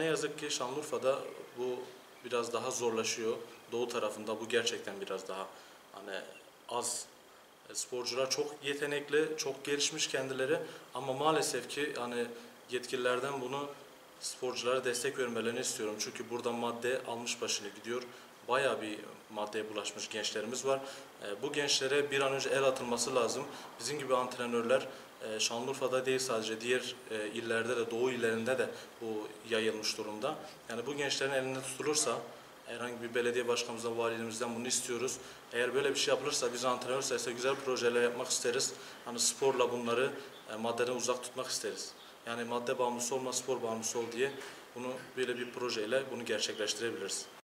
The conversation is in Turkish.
ne yazık ki Şanlıurfa'da bu biraz daha zorlaşıyor. Doğu tarafında bu gerçekten biraz daha hani az. Sporcular çok yetenekli, çok gelişmiş kendileri ama maalesef ki hani yetkililerden bunu sporculara destek vermelerini istiyorum. Çünkü burada madde almış başını gidiyor. Bayağı bir maddeye bulaşmış gençlerimiz var. Bu gençlere bir an önce el atılması lazım. Bizim gibi antrenörler Şanlıurfa'da değil sadece diğer illerde de, Doğu illerinde de bu yayılmış durumda. Yani bu gençlerin elinde tutulursa, herhangi bir belediye başkanımızdan, valimizden bunu istiyoruz. Eğer böyle bir şey yapılırsa biz antrenör sayesinde güzel projeler yapmak isteriz. Hani sporla bunları maddeden uzak tutmak isteriz. Yani madde bağımlısı olma, spor bağımlısı ol diye bunu böyle bir projeyle bunu gerçekleştirebiliriz.